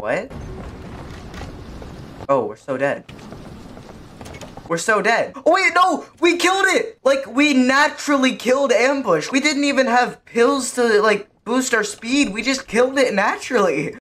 What? Oh, we're so dead. We're so dead. Oh wait, no! We killed it! Like, we naturally killed Ambush. We didn't even have pills to, like, boost our speed. We just killed it naturally.